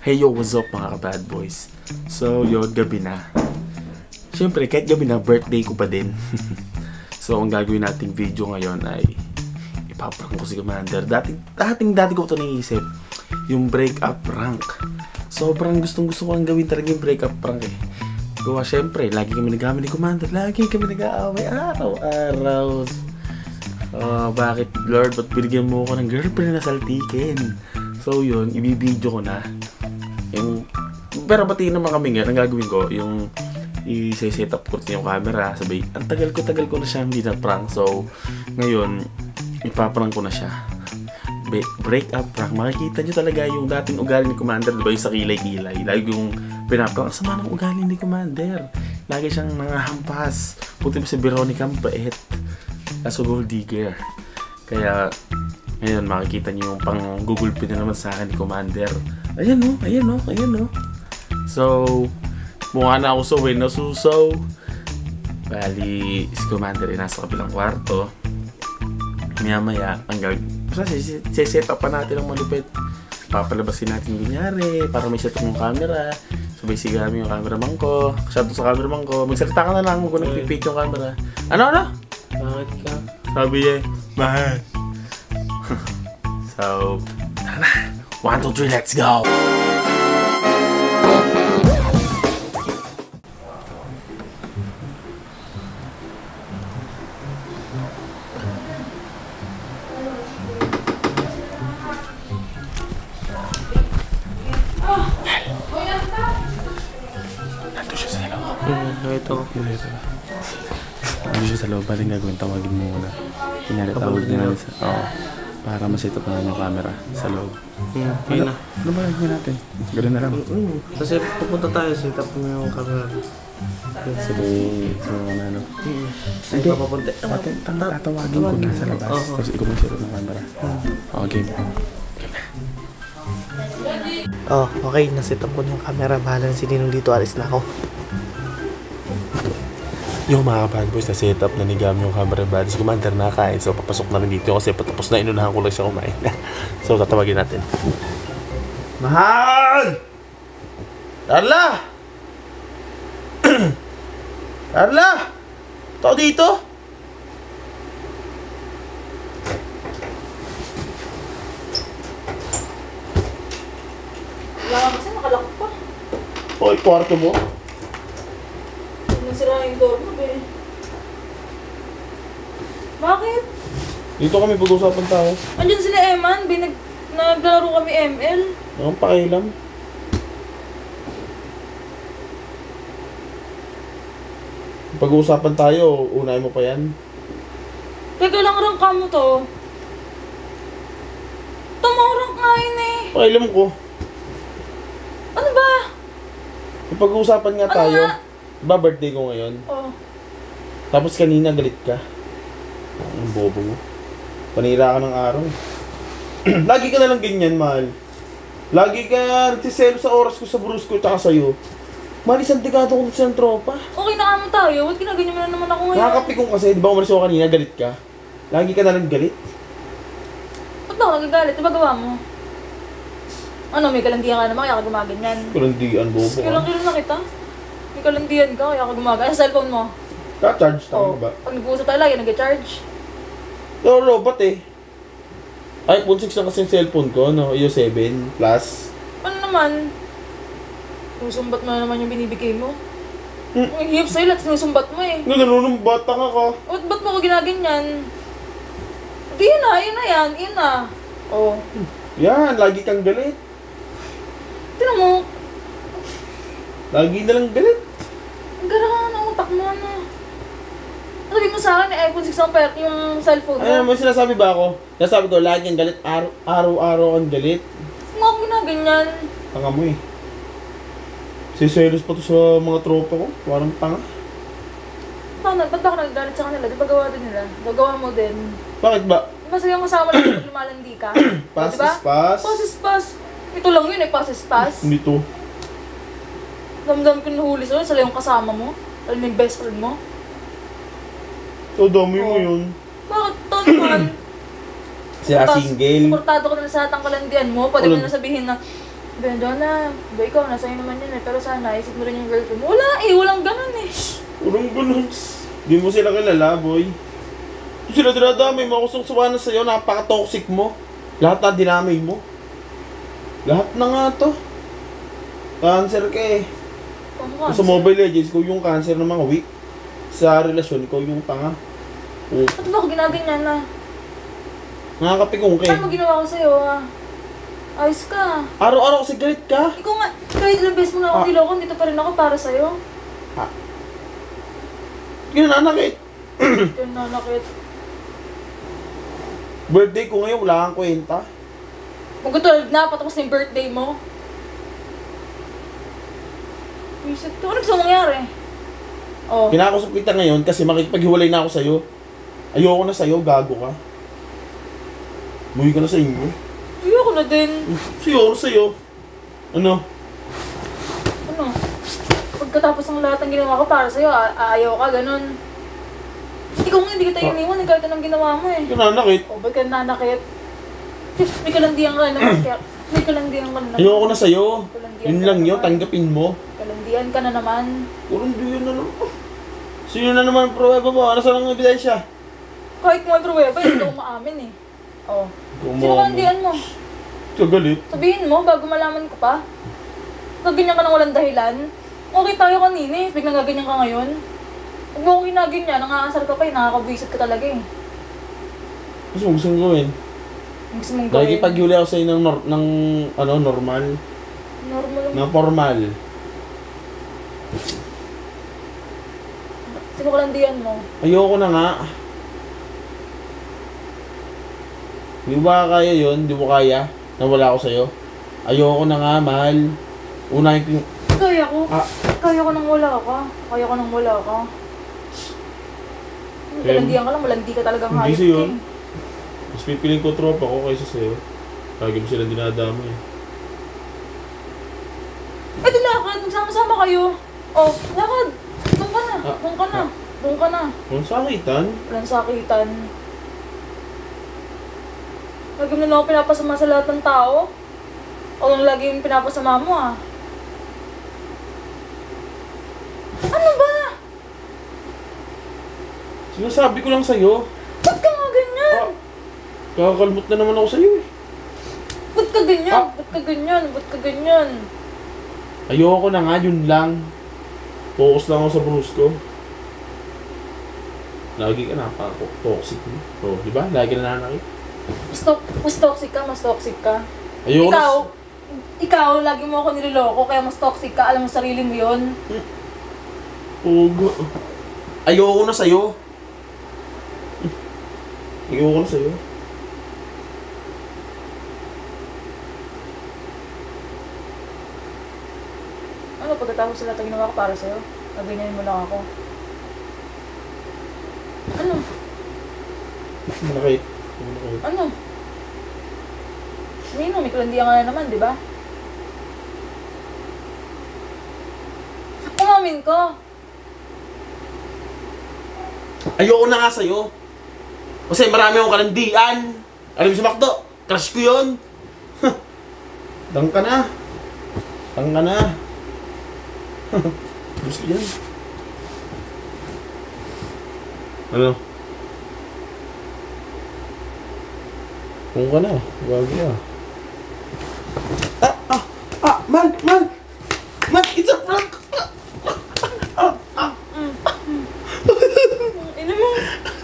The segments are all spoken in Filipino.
Hey yo, what's up mga ka-bad boys? So yun, gabi na. Siyempre, kahit gabi na, birthday ko pa din. So ang gagawin nating video ngayon ay ipaprank ko si Commander. Dati ko ito naisip, yung break-up prank. Sobrang gustong ko ang gawin talaga yung break-up prank eh. Gawa siyempre, lagi kami nag-aaway ni Commander. Lagi kami nag-aaway araw-araw. Bakit Lord, ba't binigyan mo ako ng girlfriend na saltikin? So yun, ibibideo ko na. Pero pati naman kami nga, ang gagawin ko, yung i-set up ko yung camera. Sabay, ang tagal ko na siya hindi na prank. So, ngayon, ipaprank ko na siya. Break up prank. Makikita nyo talaga yung dating ugali ni Commander, diba yung sa kilay-kilay. Lagi yung pinaprank. Sama ng ugali ni Commander. Lagi siyang nangahampas. Puti mo si Veronica ang pait. Kaso gold digger. Kaya, ngayon makikita nyo yung pang Google Pin na naman sa akin ni Commander. Ayan o. So, mukha na ako sa Winasusaw. Bali, si Commander ay nasa kabilang kwarto. Maya-maya, set up pa natin ang malupit. Papalabasin natin kunyari para may set up yung camera. Sabay sigami yung cameraman ko. Shoutout sa cameraman ko. Magsalita ka na lang kung nagpipit yung camera. Ano? Bakit ka? Sabi niya, mahal. So, tara na. 1, 2, 3, let's go! Nandun siya sa loob. Ito. Nandun siya sa loob. Baling gagawin, tawagin mo muna. Kunyari, tawag niya sa... Oo. Para ma-set up na yung camera sa loob. Ayun na. Ano ba gagawin natin? Ganoon na lang. Kasi pupunta tayo, set up mo yung camera. Sige, na ano. Sige, papapunta. Tatawagin ko na sa labas. Tapos ikaw mag-set up ng camera. Okay. Okay. Na-set up ko na yung camera. Bahala na si Ninong dito. Alis na ako. Yung mga bad boys na set up na ni Gam yung camera bad. Si Commander nakain. So papasok na rin dito kasi patapos na inunahan ko lang siya kumain. So tatawagin natin. Mahal! Carla! Carla! Ito dito? Wala kasi nakalak pa. O, kwarto mo? Nasira yung door mo, be. Bakit? Dito kami pag-usapan tayo. Andiyan sila Eman, naglaro kami ML. Ang pakialam. Pag-uusapan tayo, unahin mo pa yan. Teka lang, rank ka mo to. Tumurang nga yun eh. Pakialam ko. Ano ba? Pag-uusapan nga Ano tayo. nga? Diba birthday ko ngayon? Oh. Tapos kanina galit ka. Ang bobo mo. Panira ka ng araw. Lagi ka na lang ganyan, mahal. Lagi ka nagsiselo sa oras ko sa brusko tsaka sa'yo. Mahal, isang dekado ko sa tropa. Okay na kamo tayo. Ba't ginaganyan mo na naman ako ngayon? Nakakapikong kasi, di ba umalis ako kanina, galit ka? Lagi ka na lang galit. Ba't ba ako nagagalit? Diba gawa mo? Ano, may kalandian ka naman kaya ka gumaganyan. Kalandian, bobo ka. Kailan na kita? May kalandian ka kaya ka gumaganyan. Sa cellphone mo? Ka-charge, tama ba? Pag nag-uusap tayo lagi, nag-charge. No, robot eh. iPhone 6 na kasi yung cellphone ko, no? Iyo 7 Plus. Ano naman? Sinusumbat mo na naman yung binibigay mo. Ang hiyap sa'yo lahat sinusumbat mo eh. Ganun, bata ka ka. Ba't mo ko ginaganyan? Hindi yun na yan. Yun na. Oh. Yan, lagi kang galit. Tinan mo. Lagi na lang galit. Ang gara ka ng utak mo na. Sabi mo sa akin, iPhone 6 ang pera yung cellphone mo. Ano mo sinasabi ba ako? Sinasabi ko, lagi kang galit. Araw-araw ang galit. Kung ako ginaganyan. Tanga mo eh. Siselos pa to sa mga tropa ko. Parang tanga. Ba't ako nagagalit sa kanila? Di ba gawa din nila? Gagawa mo din. Bakit ba? Di ba sa'yo kasama lang pag lumalandi ka? Pass diba? is pass. Pass is pass. Ito lang yun eh, pass is pass. Hindi to. Damdam ko nahuli sa'yo, sila yung kasama mo. Alam mo yung best friend mo. So, dami mo yun. Bakit to naman? Sila single. Suportado ko na sa lahat ng kalandian mo. Pwede mo na sabihin na Bendona, ba ikaw, nasa iyo naman yan eh. Pero sana, isip mo rin yung girlfriend mo. Wala eh, walang ganun eh. Walang ganun. Di mo sila kilala, boy. Kung sila dinadamay mo, kusang suwanan sa'yo, napaka-toxic mo. Lahat na dinamay mo. Lahat na nga to. Cancer ka eh. Ano Sa Mobile Legends, ikaw yung cancer ng mga weak. Sa relasyon, ikaw yung tanga. Oh. Ba't ba ako ginaganyan na? Nakakapikong ka eh. Paano mo ginawa ko sa'yo ah? Ayos ka. Araw-araw kasi galit ka. Ikaw nga, kahit ilang beses mo na ako niloko, dito pa rin ako para sa'yo. Ginanakit. Ito na nakit. Birthday ko ngayon, wala kang kwenta. Mag-12 na, patapos na yung birthday mo. Isip to, ano gusto mong mangyari? Oh. Kinakausap kita ngayon kasi makikipaghiwalay na ako sa'yo. Ayoko na sa'yo, gago ka. Muwi ka na sa inyo. Ayoko na din. Ayoko na sa'yo. Ano? Ano? Pagkatapos ng lahat ng ginawa ko para sa'yo, ayaw ka, ganun. Ikaw nga, hindi kita iniwan, kahit anong ginawa mo eh. Kinanakit. O, ba't ka nanakit? May kalandian ka naman, kaya may kalandian ka na naman. Ayoko na sa'yo. Kalandian Yun ka lang na yun, naman. tanggapin mo. Kalandian ka na naman. Kurang diyan na naman. Sino na naman ang pruweba mo? Ano sa lang ebidensya? Kahit mo may pruweba, hindi ako maamin eh. O, sino kalandian mo? Kagalit. Sabihin mo, bago malaman ko pa. Gaganyan ka nang walang dahilan. Okay tayo kanina eh, biglang gaganyan ka ngayon. Huwag mo akong ginaganyan, nangaasar ka pa eh, nakakabwisit ka talaga eh. Gusto mo gustong gawin? Gusto mong gawin. Nakikipag-huli ako sa'yo ng normal. Normal lang. Ng formal. Sino kalandian mo? Ayoko na nga. Di ba kaya yun? Di mo kaya? Na wala ako sa'yo? Ayoko na nga, mahal. Unahin ko yung... Kaya ko. Kaya ko nang wala ka. Kaya ko nang wala ka. Kalandian ka lang, malandi ka talagang Hindi hayop sa'yo. ka eh. Mas pipiling ko tropa ko kaysa sa'yo. Lagi mo sila dinadama eh. Eh di lakad, magsama-sama kayo. Oh, lakad. Doon ka na. Doon ka na. Doon ka na. Kung sakitan, Walang sakitan. Lagi mo na ako pinapasama sa lahat ng tao. O yung lagi yung pinapasama mo ah. Ano ba? sinasabi ko lang sa'yo. Ba't ka nga ganyan? Kakakalmot na naman ako sa'yo eh. Ba't ka ganyan? Ba't ka ganyan? Ba't ka ganyan? Ayoko na nga, yun lang. Focus lang ako sa bruise ko. Lagi ka napaka-toxic mo. Oh, di ba? Lagi ka nananakit. Mas toxic ka, mas toxic ka. Ayoko Ikaw, lagi mo ako niloloko, kaya mas toxic ka. Alam mo sarili mo yun. Pugo. Ayoko na sa'yo. Ayoko na sa'yo. Ano, pagkatapos sa lahat ng ginawa ko para sa'yo, naganyanin mo lang ako. Ano? Manakit. Ano? Sabihin mo, may kalandian ka na naman, di ba? Umamin ka. Ayoko na nga sa'yo. Kasi marami akong kalandian. Alam mo si Macdo? Crush ko yun. Dang ka na. Dang ka na. Gusto yan. Ano? Kung ka na. Wagi ah. Man! It's a prank! Ina mo.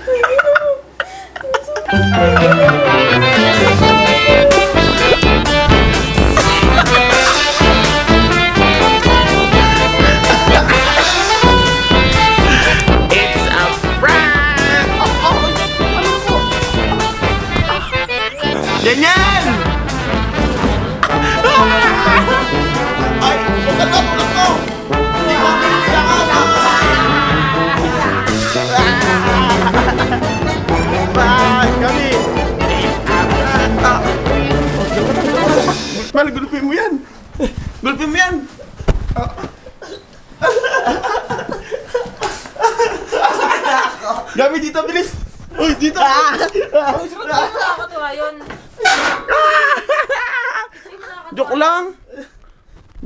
It's a prank! Ganyan! Ay! Tulak ko! Hindi ko Bye! Kami! Mal, gulpin mo yan! Gulpin mo yan! Gabi dito, bilis! Uy, dito! Nakakatuwa yun. Joke lang!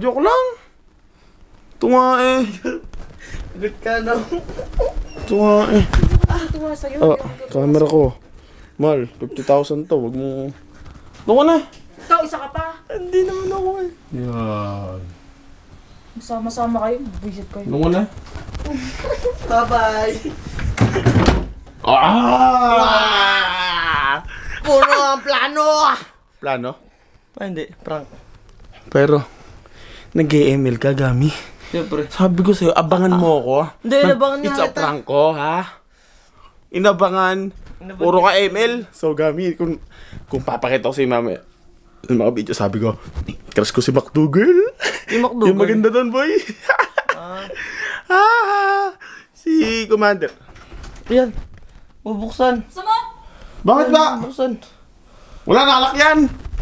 Joke lang. Ito nga eh. Good ka no? Ito nga eh. Ito nga sa'yo. Ah, camera ko. Mal, 50,000 to. Wag mo... Ito ka na. Ikaw, isa ka pa. Hindi naman ako eh. Yan. Sama-sama kayo. Visit kayo. Ito ka na. Bye-bye. Ah! Puro ang plano! Plano? Hindi, prank. Pero, nag-e-email ka, Gami. Siyempre. Sabi ko sa'yo, abangan mo ako. Hindi, inabangan niya It's a kita. prank ko, ha? Inabangan. Puro ka email. So, Gami, kung papakita ko sa'yo mamaya, yung mga video, sabi ko, crush ko si McDougal. Yung McDougal? Yung maganda doon, boy. Si Commander. Ayan. Bubuksan. Sama! Bakit ba? Bubuksan. Wala nalak yan.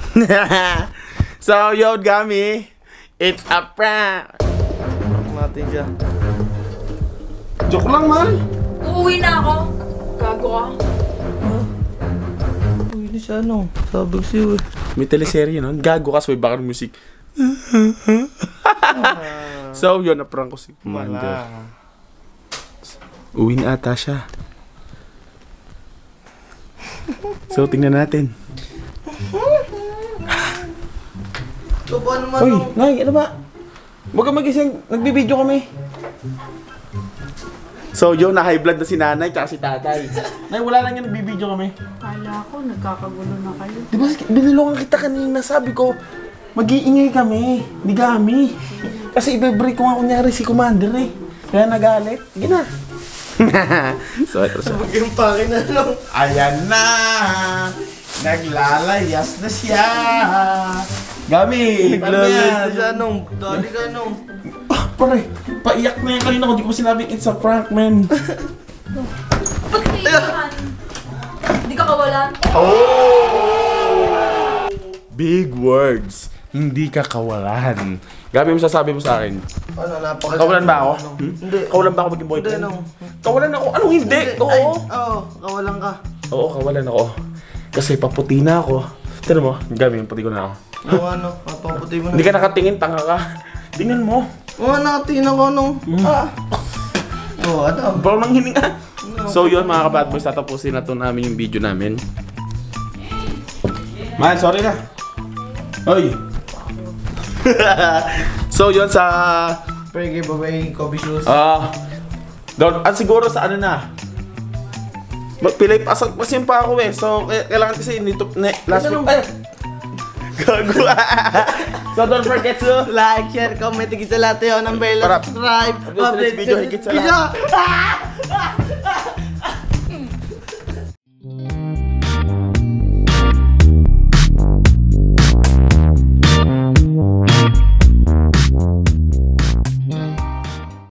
So, yo, Gami. It's a prank. Natin siya. Joke lang, man. Uuwi na ako. Gago ka. Uy, hindi siya ano. Sabi ko sa'yo eh. May teleserye nun. Gago ka, so may background music. So, yun, na-prank ko si Commander. Uwi na ata siya. So, tingnan natin. So, paano naman Uy, no? Nay, ano ba? Huwag ka magising. Nagbibideo kami. So, yun, na-high blood na si nanay tsaka si tatay. Nay, wala lang yan. Nagbibideo kami. Kala ko, nagkakagulo na kayo. Di ba, binulungan kita kanina. Sabi ko, mag-iingay kami. Ni Gami. Kasi ibe-break ko nga kunyari si Commander eh. Kaya nagalit. Sige na. So, ito siya. Huwag yung pake na lang. Ayan na! Naglalayas na siya! Gami! Naglalayas na siya nung. Dali ka nung. Pare, paiyak na yan kanina ko. Di ko sinabing it's a prank, man. Ba't kailangan? Hindi ka kawalan? Big words. Hindi ka kawalan. Gami, mo sasabi mo sa akin. Ano, napaka... Kawalan ba ako? Hindi. Kawalan ba ako maging boyfriend? Hindi, no. Kawalan ako? Anong hindi? Ay, Oo. oo, kawalan ka. Oo, kawalan ako. Kasi paputi na ako. Tignan mo, Gami, puti ko na ako. Oo, ano, papaputi mo na. Hindi ka nakatingin, tanga ka. Tingnan mo. Oo, nakatingin ako nung. Oo, ano? Brown ang hininga. So yun mga ka-bad boys, tatapusin na to namin yung video namin. Man, sorry na. Hoy. So yun sa... Pre giveaway, Kobe shoes. At siguro sa ano na. Pilay pasag pasin pa ako eh. So kailangan kasi nito last week. Ay. Gago. So don't forget to Like, share, comment, higit sa lahat yun. Ang bell, Para- subscribe. Update video higit sa lahat. Peace out!